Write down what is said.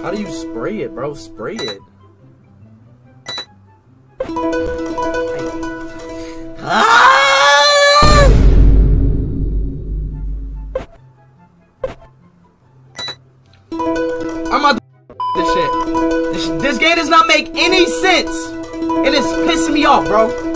How do you spray it, bro? Spray it. I'm about to this shit. This game does not make any sense. And it's pissing me off, bro.